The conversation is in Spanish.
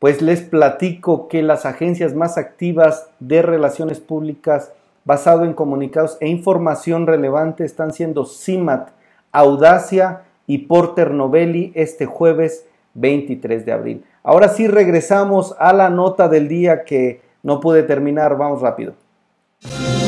Pues les platico que las agencias más activas de relaciones públicas basado en comunicados e información relevante están siendo CIMAT, Audacia y Porter Novelli este jueves 23 de abril. Ahora sí regresamos a la nota del día que no pude terminar, vamos rápido.